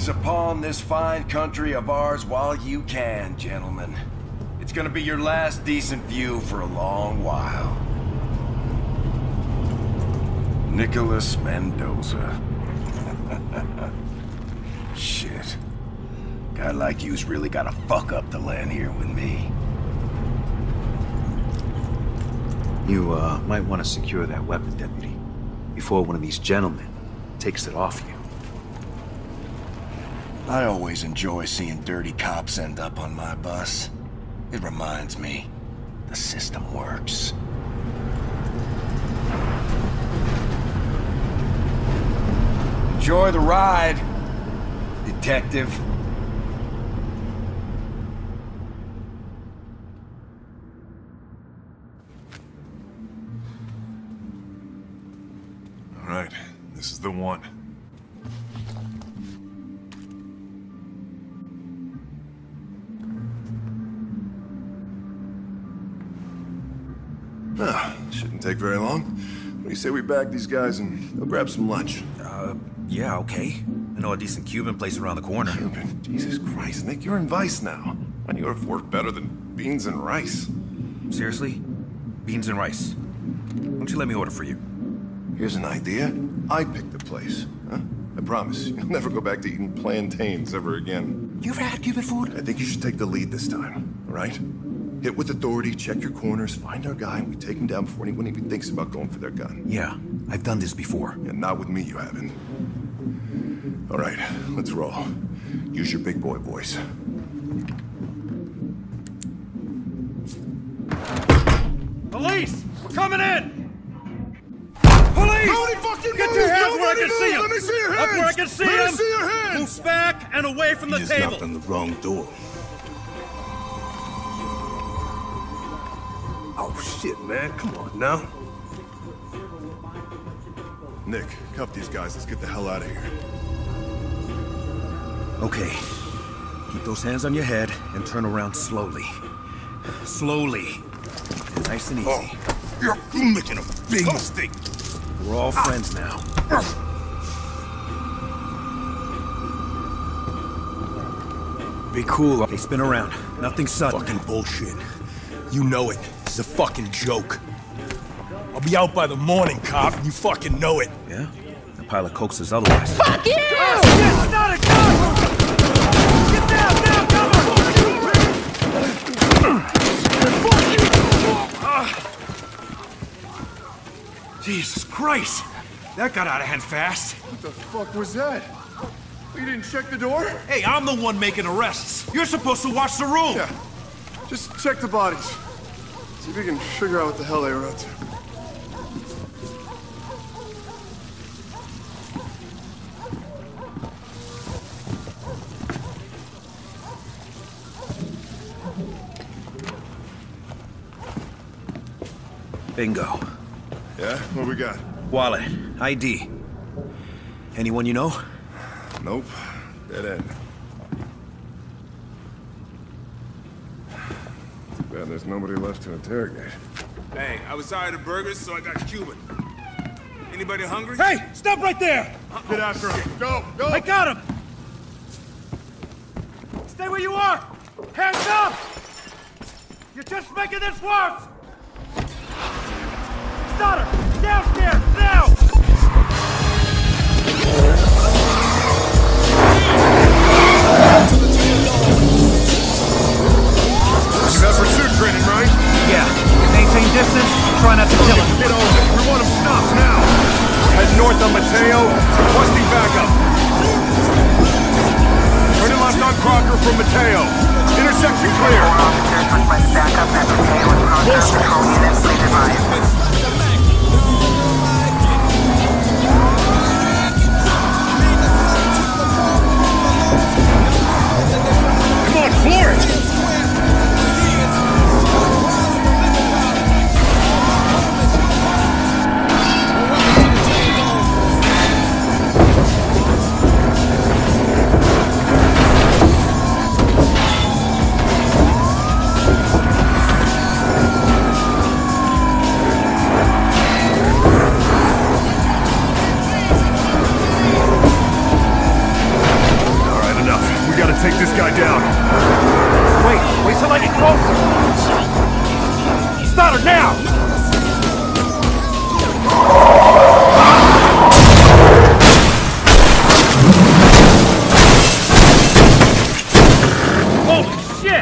upon this fine country of ours while you can, gentlemen. It's gonna be your last decent view for a long while. Nicholas Mendoza. Shit. Guy like you's really gotta fuck up to land here with me. You, might want to secure that weapon, Deputy, before one of these gentlemen takes it off you. I always enjoy seeing dirty cops end up on my bus. It reminds me, the system works. Enjoy the ride, detective. All right, this is the one. Shouldn't take very long. What do you say we bag these guys and go grab some lunch? Yeah, okay. I know a decent Cuban place around the corner. Cuban? Jesus Christ, Nick, you're in Vice now. Why do you have work better than beans and rice? Seriously? Beans and rice. Why don't you let me order for you? Here's an idea. I picked the place. Huh? I promise, you'll never go back to eating plantains ever again. You ever had Cuban food? I think you should take the lead this time, all right? Hit with authority, check your corners, find our guy, and we take him down before anyone even thinks about going for their gun. Yeah, I've done this before. Yeah, not with me, you haven't. All right, let's roll. Use your big boy voice. Police! We're coming in! Police! Nobody fucking Get move! your hands Nobody where I can move! see them! Let me see your hands! Up where I can see Let them! me see your hands! Move back and away from the You table! just knocked on the wrong door. Oh shit, man. Come on now. Nick, cuff these guys. Let's get the hell out of here. Okay. Keep those hands on your head and turn around slowly. Slowly. Nice and easy. Oh, you're making a big mistake. We're all friends now. Be cool. Hey, spin around. Nothing sudden. Fucking bullshit. You know it. It's a fucking joke. I'll be out by the morning, cop, and you fucking know it. Yeah? The pilot coaxes otherwise. Fuck you! Oh, shit! It's not a gun! Get down! Down! Cover! Jesus Christ! That got out of hand fast. What the fuck was that? You didn't check the door? Hey, I'm the one making arrests. You're supposed to watch the room. Yeah. Just check the bodies. See if we can figure out what the hell they were up to. Bingo. Yeah? What we got? Wallet. ID. Anyone you know? Nope. Dead end. Too bad there's nobody left to interrogate. Hey, I was tired of burgers, so I got Cuban. Anybody hungry? Hey, stop right there! Get after him. Go! Go! I got him! Stay where you are! Hands up! You're just making this worse! Stoddard! Downstairs! Now! You have pursuit training, right? Yeah. Maintain distance. Try not to kill him. Get on it. We want him stopped now. Head north on Mateo. Requesting backup. Turning left on Crocker from Mateo. Intersection clear. Officers request backup at Mateo and Crocker. Control units, please advise. Come on, floor it! Wait till I get closer! Start her now! Holy shit!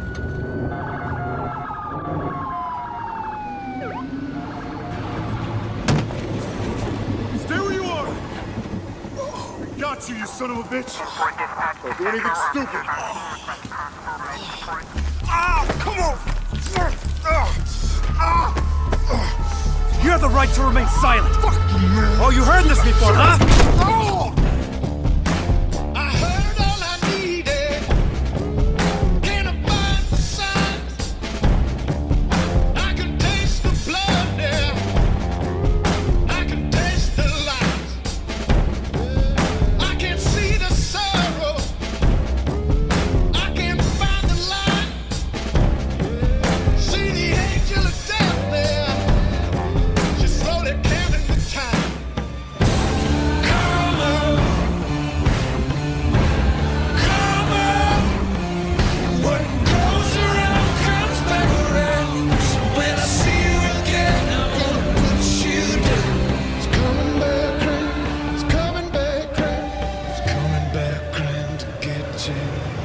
Stay where you are! I got you, you son of a bitch! Don't do anything stupid! Come on! You have the right to remain silent! Fuck you, man! Oh, you heard this before, huh? Oh! I heard all I needed. Can I find the signs? I can taste the blood there. I can taste the lies. I can see the sorrow. I can find the light. See the angel of death there. She's slowly counting the time. Come on. Come on. What goes around comes back around. So when I see you again, I'm gonna put you down. It's coming back round. It's coming back round. It's coming back round to get you.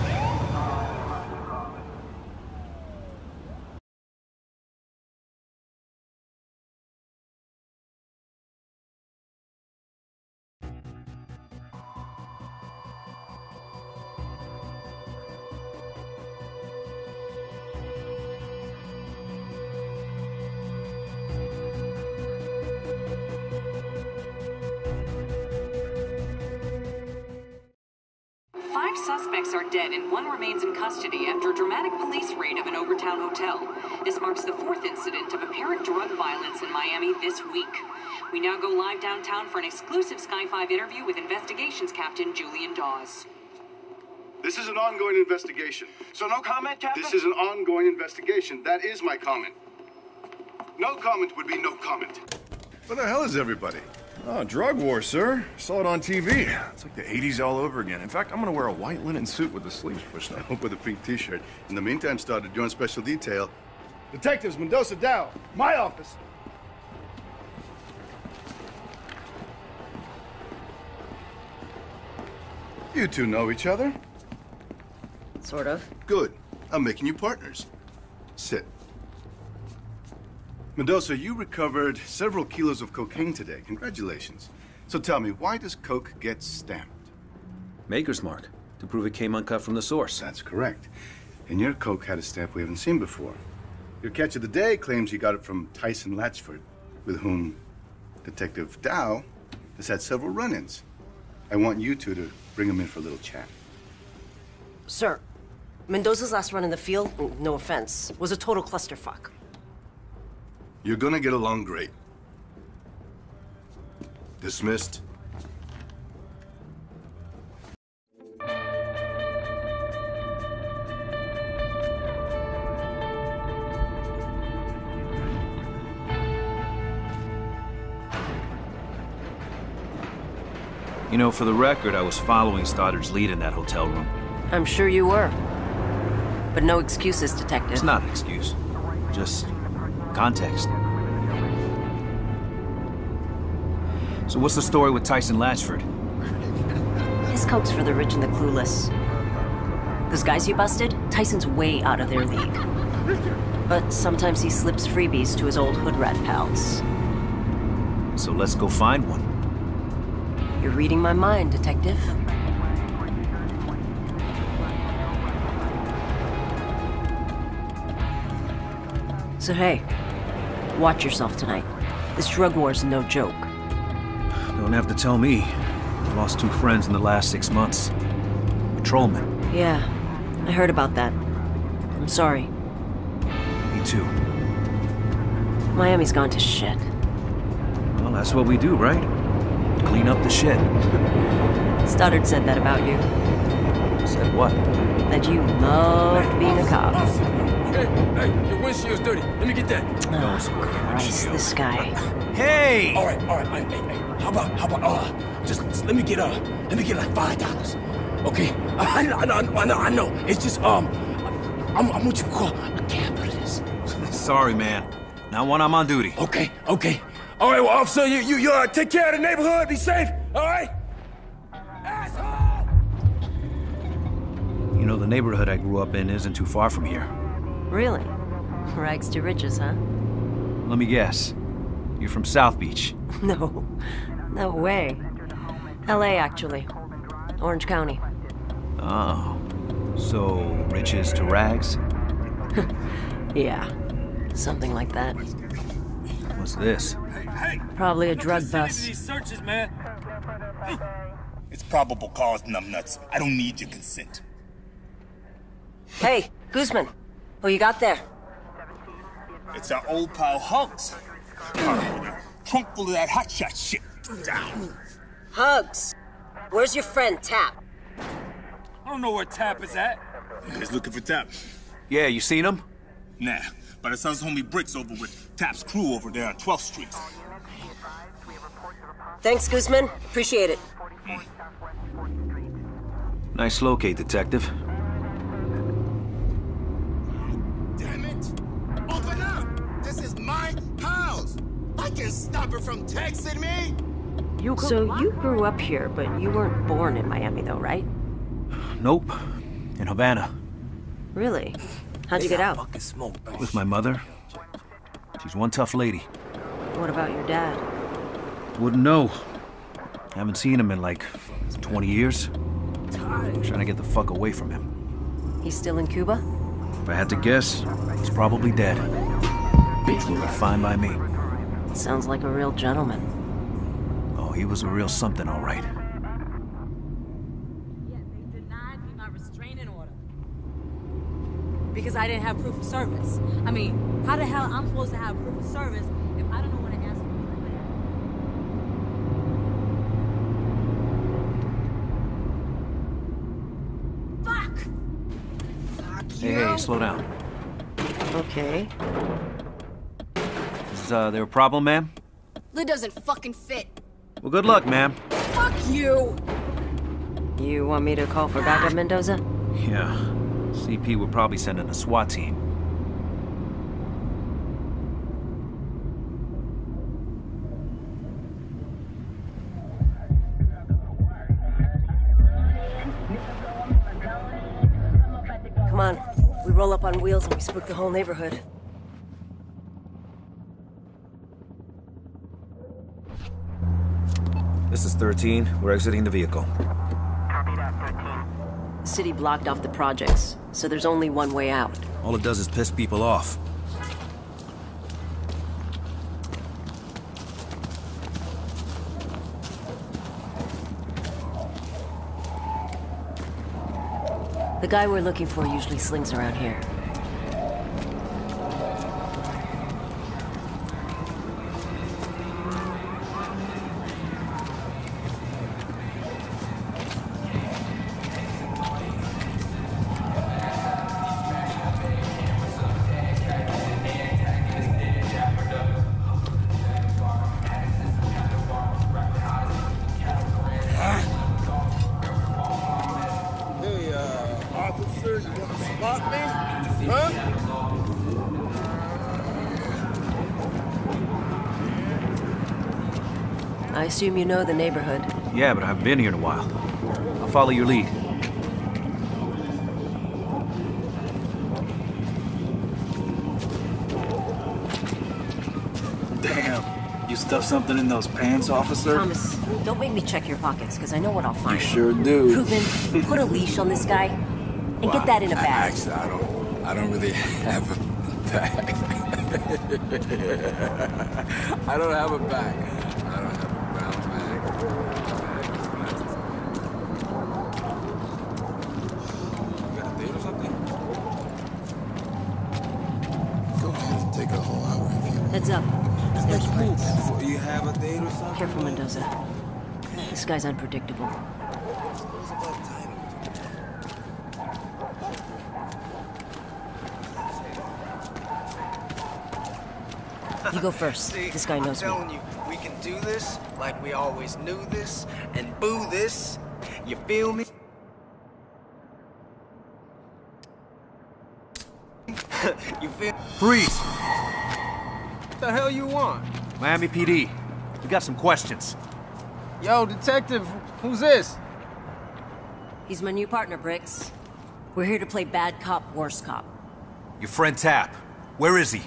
Five suspects are dead and one remains in custody after a dramatic police raid of an Overtown hotel. This marks the fourth incident of apparent drug violence in Miami this week. We now go live downtown for an exclusive Sky 5 interview with Investigations Captain Julian Dawes. This is an ongoing investigation. So no comment, Captain? This is an ongoing investigation. That is my comment. No comment would be no comment. Where the hell is everybody? Oh, drug war, sir. Saw it on TV. It's like the 80s all over again. In fact, I'm gonna wear a white linen suit with the sleeves pushed up. With a pink t-shirt. In the meantime, started doing special detail. Detectives Mendoza Dow, my office. You two know each other? Sort of. Good. I'm making you partners. Sit. Mendoza, you recovered several kilos of cocaine today. Congratulations. So tell me, why does coke get stamped? Maker's mark, to prove it came uncut from the source. That's correct. And your coke had a stamp we haven't seen before. Your catch of the day claims you got it from Tyson Latchford, with whom Detective Dow has had several run-ins. I want you two to bring him in for a little chat. Sir, Mendoza's last run in the field, no offense, was a total clusterfuck. You're gonna get along great. Dismissed. You know, for the record, I was following Stoddard's lead in that hotel room. I'm sure you were. But no excuses, Detective. It's not an excuse. Just context. So what's the story with Tyson Latchford? His coke's for the rich and the clueless. Those guys you busted, Tyson's way out of their league. But sometimes he slips freebies to his old hood rat pals. So let's go find one. You're reading my mind, Detective. So hey, watch yourself tonight. This drug war's no joke. Don't have to tell me. I've lost 2 friends in the last 6 months. Patrolmen. Yeah, I heard about that. I'm sorry. Me too. Miami's gone to shit. Well, that's what we do, right? Clean up the shit. Stoddard said that about you. Said what? That you loved being a cop. Hey, your windshield's dirty. Let me get that. Oh, Christ, this guy. Hey! All right. Hey. How about, just let me get like $5. okay? I know. It's just, I'm what you call a capitalist. Sorry, man. Not when I'm on duty. Okay. All right, well, officer, you take care of the neighborhood, be safe, all right? Asshole! You know, the neighborhood I grew up in isn't too far from here. Really? Rags to riches, huh? Let me guess. You're from South Beach. No way. LA, actually. Orange County. Oh. So, riches to rags? Yeah. Something like that. What's this? Probably a drug bust. These searches, man. It's probable cause, numbnuts. I don't need your consent. Hey, Guzman. Who you got there? It's our old pal Hugs. Trunk full of that hotshot shit. Down. Hugs. Where's your friend, Tap? I don't know where Tap is at. You guys looking for Tap? Yeah, you seen him? Nah, but I saw his homie Bricks over with Tap's crew over there on 12th Street. Thanks, Guzman. Appreciate it. Nice locate, detective. Damn it! Open up! This is my house! I can stop her from texting me! So you grew up here, but you weren't born in Miami, though, right? Nope. In Havana. Really? How'd you get out? With my mother. She's one tough lady. What about your dad? Wouldn't know. Haven't seen him in like 20 years. I'm trying to get the fuck away from him. He's still in Cuba? If I had to guess, he's probably dead. Which will be fine by me. Sounds like a real gentleman. Oh, he was a real something, all right. Yeah, they denied me my restraining order. Because I didn't have proof of service. I mean, how the hell I'm supposed to have proof of service if I don't know what to ask for? Fuck! Hey, slow down. Okay. Is there a problem, ma'am? Lid doesn't fucking fit. Well, good luck, ma'am. Fuck you! You want me to call for backup, Mendoza? Yeah. CP would probably send in a SWAT team. Come on. We roll up on wheels and we spook the whole neighborhood. This is 13. We're exiting the vehicle. The city blocked off the projects, so there's only one way out. All it does is piss people off. The guy we're looking for usually slings around here. Officer, you want to spot me? Huh? I assume you know the neighborhood. Yeah, but I haven't been here in a while. I'll follow your lead. Damn. You stuffed something in those pants, officer? Thomas, don't make me check your pockets, because I know what I'll find. You sure do. Ruben, put a leash on this guy, and get that in a bag. Actually, I don't really have a bag. I don't have a bag. I don't have a brown bag. You got a date or something? Go ahead and take a whole hour if you want. Heads up. Let's move. You have a date or something? Careful, Mendoza. This guy's unpredictable. You go first. See, This guy knows me. I'm telling you, we can do this like we always knew this, and boo this. You feel me? You feel? Freeze! What the hell you want? Miami PD. We got some questions. Yo, detective, who's this? He's my new partner, Bricks. We're here to play bad cop, worse cop. Your friend Tap. Where is he?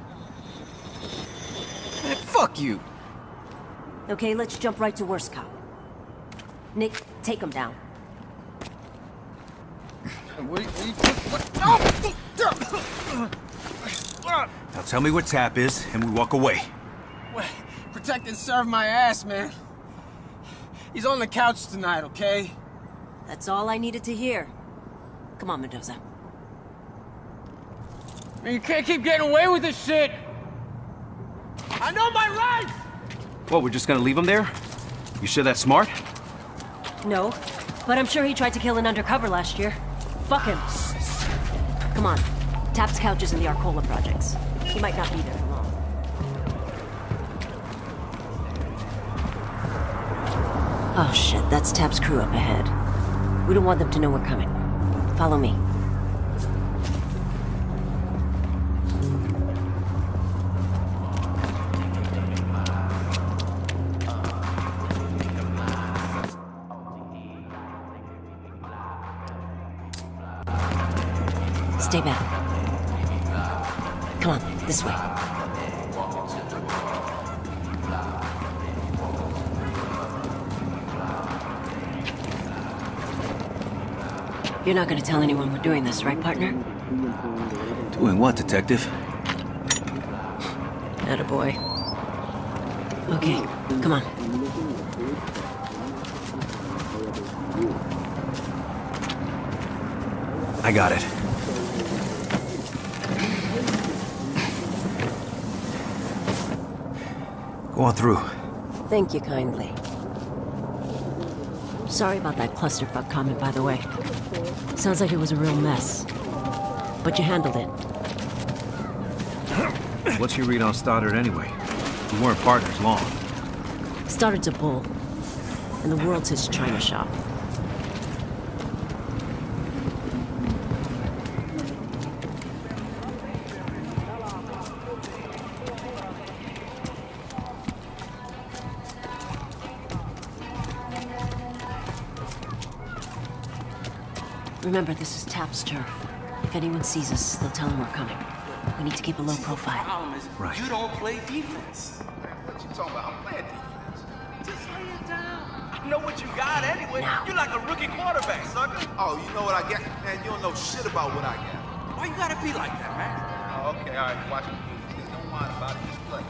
Man, fuck you. Okay, let's jump right to worse cop. Nick, take him down. Now tell me where Tap is, and we walk away. Protect and serve my ass, man. He's on the couch tonight, okay? That's all I needed to hear. Come on, Mendoza. Man, you can't keep getting away with this shit! I know my rights! What, we're just gonna leave him there? You sure that's smart? No, but I'm sure he tried to kill an undercover last year. Fuck him. Come on. Tap's couch is in the Arcola projects. He might not be there for long. Oh shit, that's Tap's crew up ahead. We don't want them to know we're coming. Follow me. Stay back. Come on, this way. You're not gonna tell anyone we're doing this, right, partner? Doing what, detective? Attaboy. Okay, come on. I got it. Go on through. Thank you kindly. Sorry about that clusterfuck comment, by the way. Sounds like it was a real mess. But you handled it. What's your read on Stoddard anyway? We weren't partners long. Stoddard's a bull. And the world's his china shop. Remember, this is Tap's turf. If anyone sees us, they'll tell him we're coming. We need to keep a low profile. Right. You don't play defense. What you talking about? I'm playing defense. Just lay it down. I know what you got anyway. Now. You're like a rookie quarterback, sucker. Oh, you know what I got? Man, you don't know shit about what I got. Why you gotta be like that, man? Oh, okay, all right. Watch me. Don't mind about it. Just play.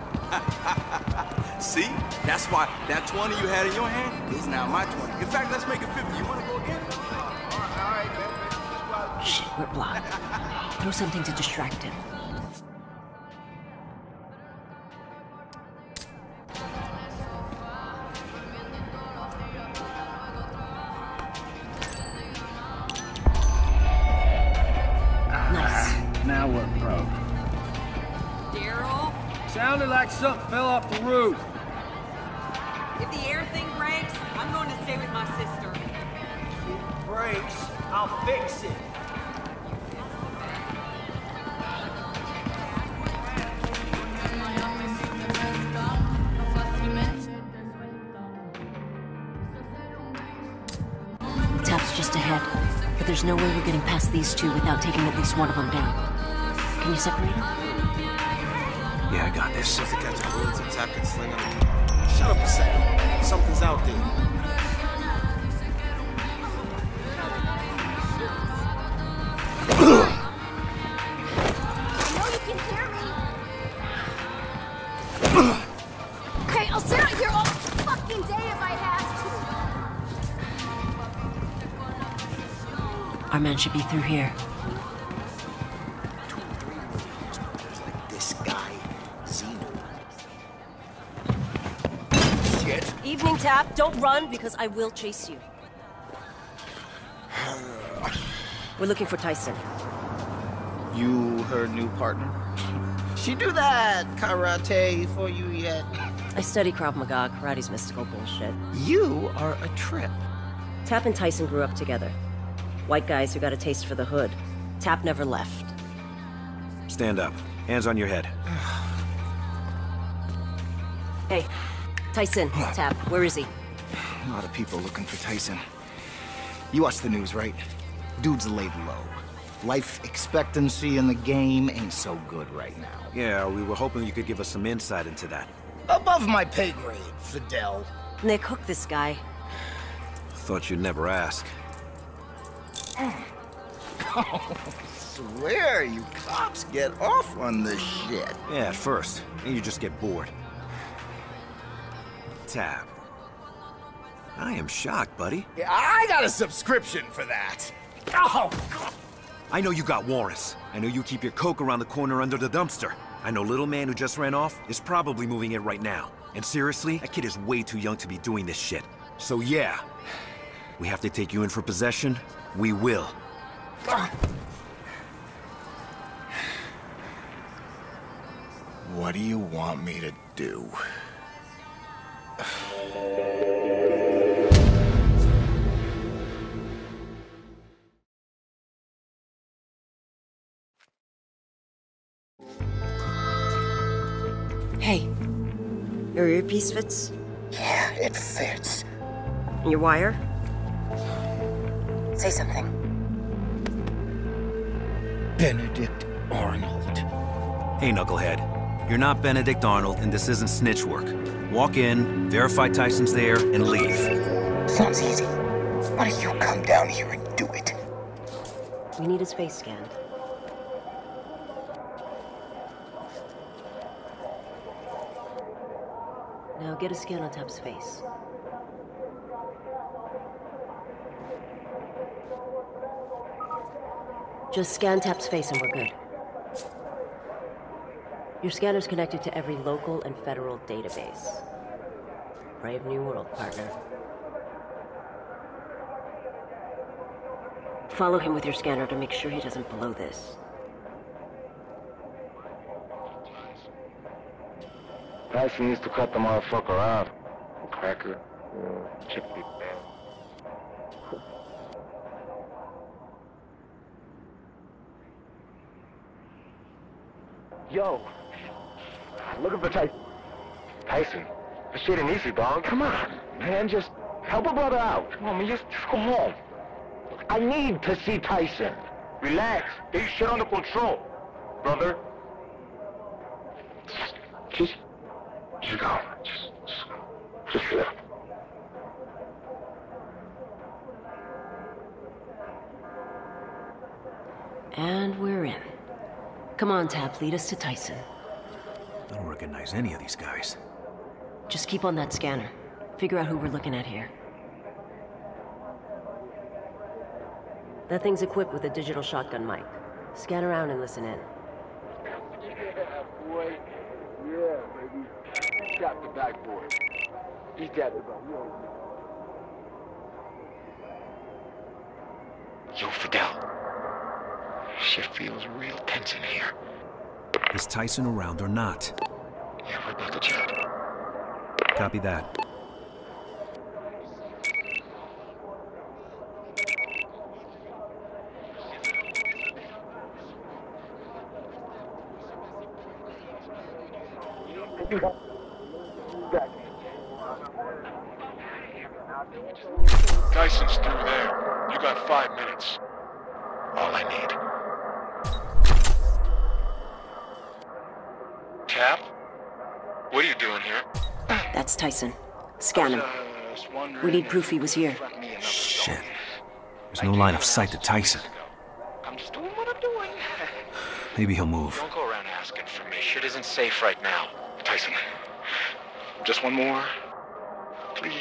See? That's why that 20 you had in your hand is now my 20. In fact, let's make it 50. You wanna go again? All right, man. Shit, we're blocked. Throw something to distract him. Nice. Now we're broke. Daryl, Sounded like something fell off the roof. if the air thing breaks, I'm going to stay with my sister. Breaks, I'll fix it. Tap's just ahead, but there's no way we're getting past these two without taking at least one of them down. Can you separate them? Yeah, I got this. Just to catch a bullet, some tap can sling them. Shut up a second. Something's out there. Okay, I'll sit out here all fucking day if I have to. Our man should be through here. This guy, Zeno. Shit. Evening, Tap. Don't run, because I will chase you. We're looking for Tyson. You her new partner? She do that karate for you yet? I study Krav Maga, karate's mystical bullshit. You are a trip. Tap and Tyson grew up together. White guys who got a taste for the hood. Tap never left. Stand up. Hands on your head. Hey, Tyson, Tap, where is he? A lot of people looking for Tyson. You watch the news, right? Dude's laid low. Life expectancy in the game ain't so good right now. Yeah, we were hoping you could give us some insight into that. Above my pay grade, Fidel. Nick, hook this guy. Thought you'd never ask. Oh, swear you cops get off on this shit. Yeah, at first. And you just get bored. Tab. I am shocked, buddy. Yeah, I got a subscription for that. Oh, God. I know you got warrants. I know you keep your coke around the corner under the dumpster. I know little man who just ran off is probably moving it right now. And seriously, that kid is way too young to be doing this shit. So yeah, we have to take you in for possession. We will. What do you want me to do? Hey, your earpiece fits? Yeah, it fits. And your wire? Say something. Benedict Arnold. Hey, knucklehead. You're not Benedict Arnold, and this isn't snitch work. Walk in, verify Tyson's there, and leave. Sounds easy. Why don't you come down here and do it? We need his face scanned. Now get a scan on Tap's face. Just scan Tap's face and we're good. Your scanner's connected to every local and federal database. Brave new world, partner. Follow him with your scanner to make sure he doesn't blow this. Tyson needs to cut the motherfucker out. Cracker. Chip me, man. Yo, looking for Tyson. Tyson? That shit ain't easy, dog. Come on, man. Just help a brother out. Come on, man. Just go home. I need to see Tyson. Relax. Get your shit under control, brother. Just go. Just live. And we're in. Come on, Tap, lead us to Tyson. I don't recognize any of these guys. Just keep on that scanner. Figure out who we're looking at here. That thing's equipped with a digital shotgun mic. Scan around and listen in. Boy. Yeah, baby. Got the back boy. He's got the back. Yo, Fidel. Shit feels real tense in here. Is Tyson around or not? Yeah, we're about to chat. Copy that. Tyson's through there. You got 5 minutes. All I need. Tap? What are you doing here? That's Tyson. Scan him. We need proof he was here. Shit. There's no line of sight to Tyson. I'm just doing what I'm doing. Maybe he'll move. Don't go around asking for me. Shit isn't safe right now. Tyson, just one more. Please.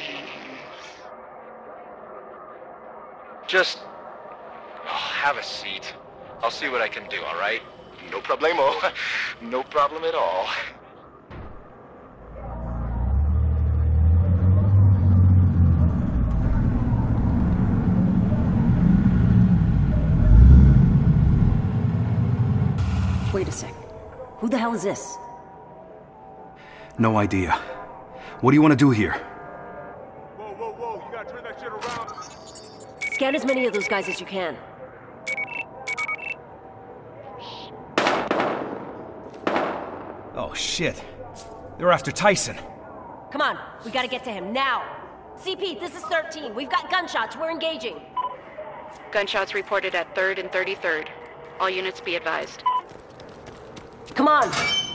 Just have a seat. I'll see what I can do, all right? No problemo. No problem at all. Wait a sec. Who the hell is this? No idea. What do you want to do here? Whoa, you gotta turn that shit around. Scan as many of those guys as you can. Oh, shit. They're after Tyson. Come on, we gotta get to him now. CP, this is 13. We've got gunshots. We're engaging. Gunshots reported at 3rd and 33rd. All units be advised. Come on.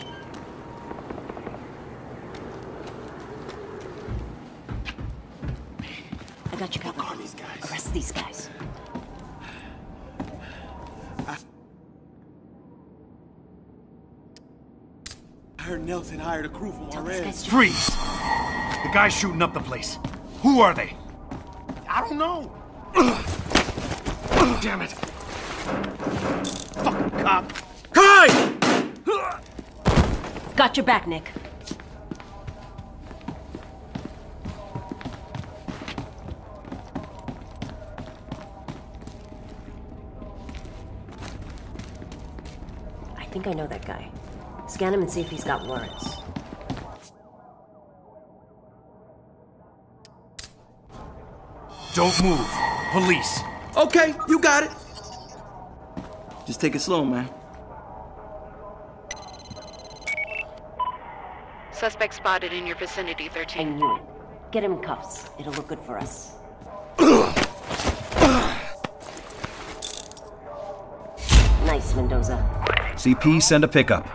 I got you covered. Arrest these guys. I heard Nelson hired a crew from Juarez. Freeze! The guy's shooting up the place. Who are they? I don't know. Damn it. Fucking cop. Kai! Got your back, Nick. I think I know that guy. Scan him and see if he's got warrants. Don't move. Police. Okay, you got it. Just take it slow, man. Suspect spotted in your vicinity, 13. I knew it. Get him in cuffs. It'll look good for us. Nice, Mendoza. CP, send a pickup.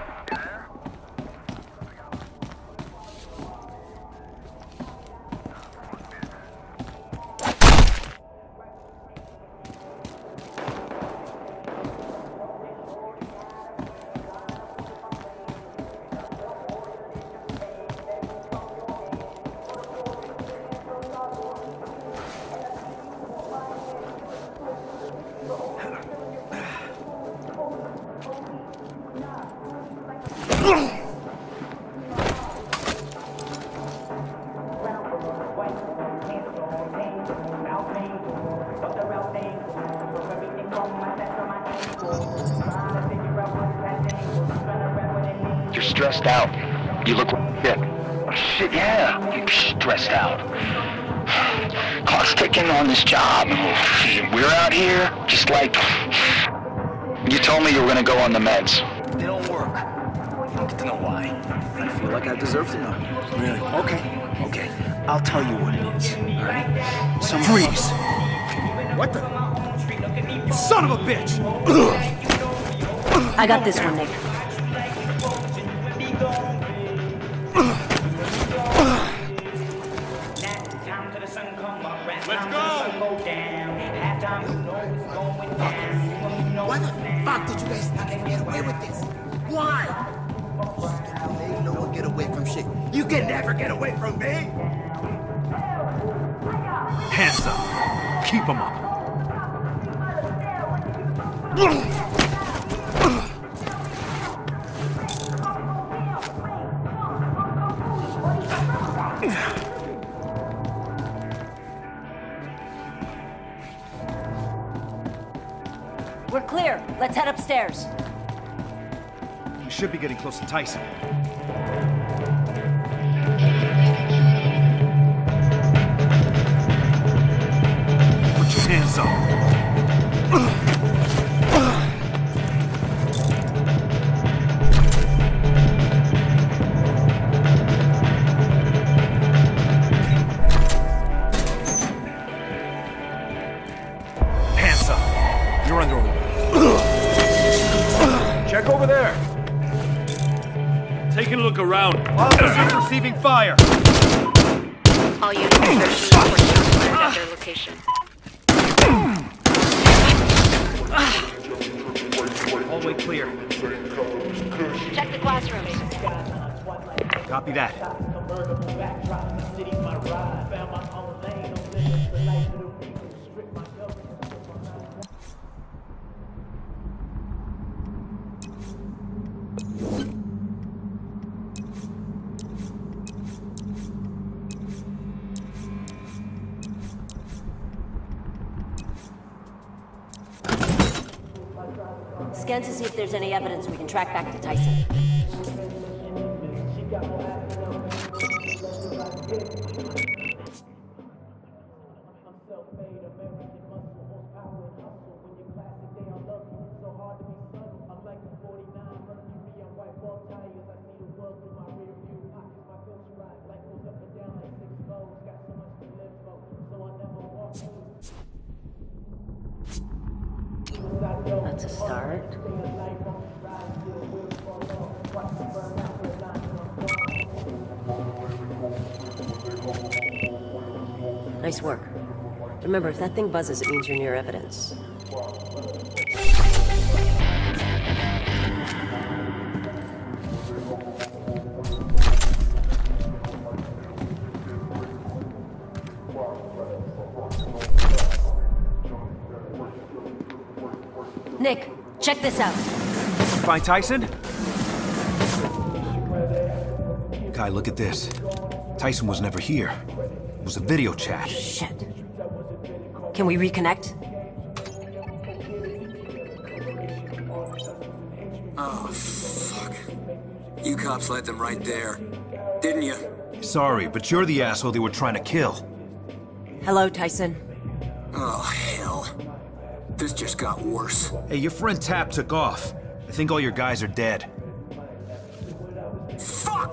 You're stressed out. You look like shit. Shit, yeah. You're stressed out. Clock's ticking on this job. We're out here just like... You told me you were gonna go on the meds. They don't work. You don't get to know why. I feel like I deserve to know. Really? Okay. I'll tell you what it is, alright? Freeze! What the? You son of a bitch! I got this one, Nick. Let's go! Why the fuck did you guys think you get away with this? Why? Ain't no one get away from shit. You can never get away from me! Hands up. Keep them up. We're clear. Let's head upstairs. We should be getting close to Tyson. Put your hands up. Hands up. You're under arrest. Check over there. Taking a look around. Officers receiving fire. All units at their location. Hallway clear. Check the classrooms. Copy that. Scan to see if there's any evidence we can track back to Tyson. Smart. Nice work. Remember, if that thing buzzes, it means you're near evidence. Nick, check this out. Find Tyson? Kai, look at this. Tyson was never here. It was a video chat. Shit. Can we reconnect? Oh, fuck. You cops led them right there, didn't you? Sorry, but you're the asshole they were trying to kill. Hello, Tyson. Oh, hell. This just got worse. Hey, your friend Tap took off. I think all your guys are dead. Fuck!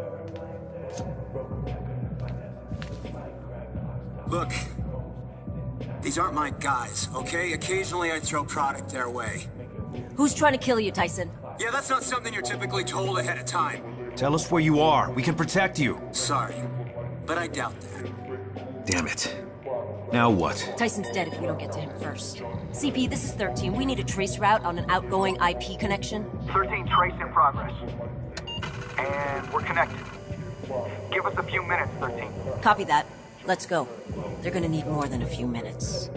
Look, these aren't my guys, okay? Occasionally I throw product their way. Who's trying to kill you, Tyson? Yeah, that's not something you're typically told ahead of time. Tell us where you are. We can protect you. Sorry, but I doubt that. Damn it. Now what? Tyson's dead if we don't get to him first. CP, this is 13. We need a trace route on an outgoing IP connection. 13 trace in progress. And we're connected. Give us a few minutes, 13. Copy that. Let's go. They're gonna need more than a few minutes.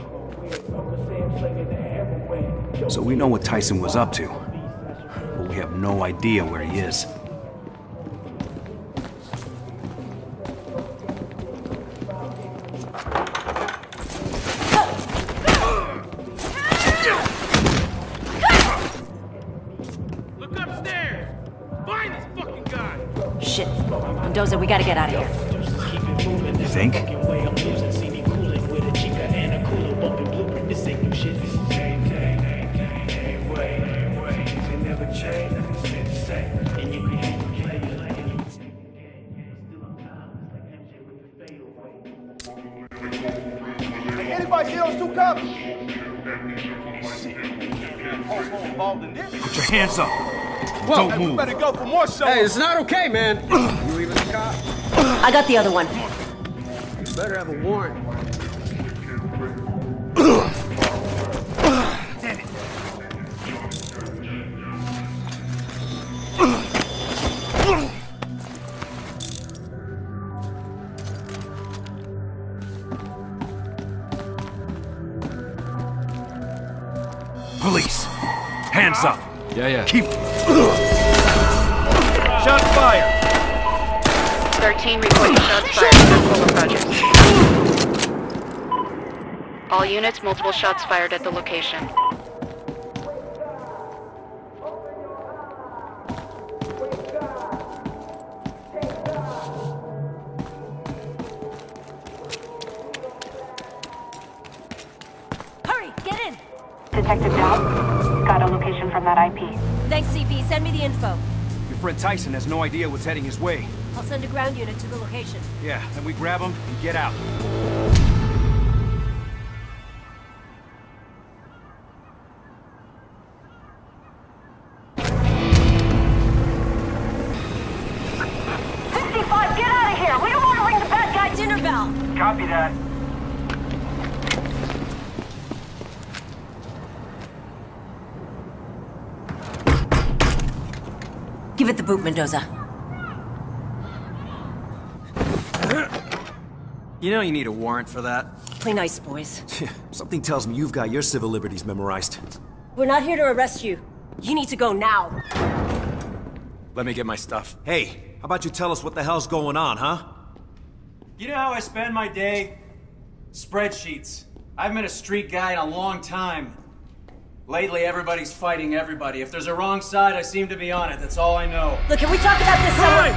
So we know what Tyson was up to, but we have no idea where he is. Look upstairs! Find this fucking guy! Shit. Mendoza, we gotta get out of here. You think? Hey, anybody see those two cops? Involved in this? Put your hands up. Whoa, Don't hey, move. we better go for more shows. Hey, it's not okay, man. You leaving the cop? I got the other one. You better have a warrant. Damn it. Police! Hands up! Yeah. Keep... Shots fired! 13 reporting shots fired at Fuller Projects. All units, multiple shots fired at the location. Hurry, get in! Detective Dow, got a location from that IP. Thanks, CP. Send me the info. Your friend Tyson has no idea what's heading his way. I'll send a ground unit to the location. Yeah, then we grab him and get out. Get out of here! We don't want to ring the bad guy dinner bell! Copy that. Give it the boot, Mendoza. You know you need a warrant for that. Play nice, boys. Something tells me you've got your civil liberties memorized. We're not here to arrest you. You need to go now. Let me get my stuff. Hey, how about you tell us what the hell's going on, huh? You know how I spend my day? Spreadsheets. I haven't been a street guy in a long time. Lately, everybody's fighting everybody. If there's a wrong side, I seem to be on it. That's all I know. Look, can we talk about this somewhere?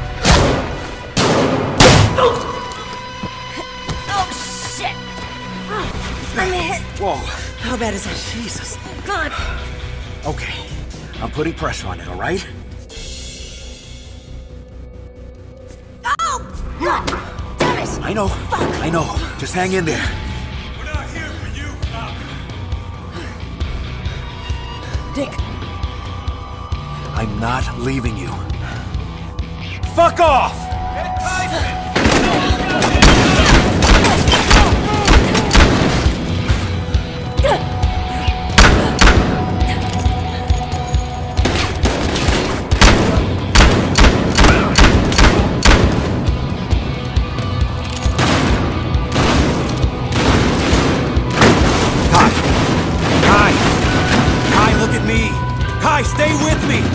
Oh, shit! I'm hit. Whoa. How bad is it? Jesus. God. Okay, I'm putting pressure on it, all right? Oh! God! Damn it! I know. Fuck. I know. Just hang in there. We're not here for you, cop. Dick. I'm not leaving you. Fuck off! Get Tyson! Kai, look at me! Kai, stay with me!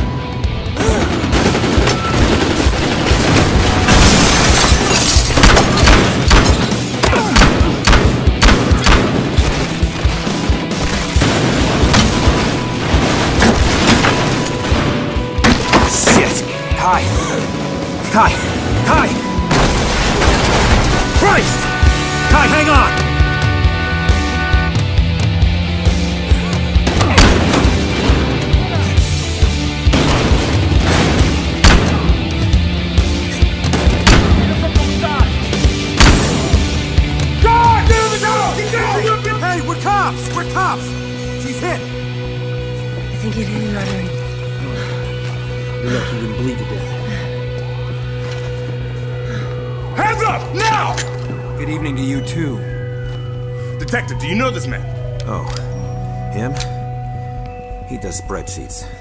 Shit! Kai! Kai! Kai! Christ! Kai, hang on! Hey, we're cops! We're cops! She's hit! I think it hit her artery. You're lucky you didn't bleed to death. Hands up! Now! Good evening to you, too. Detective, do you know this man? Oh. Him? He does spreadsheets.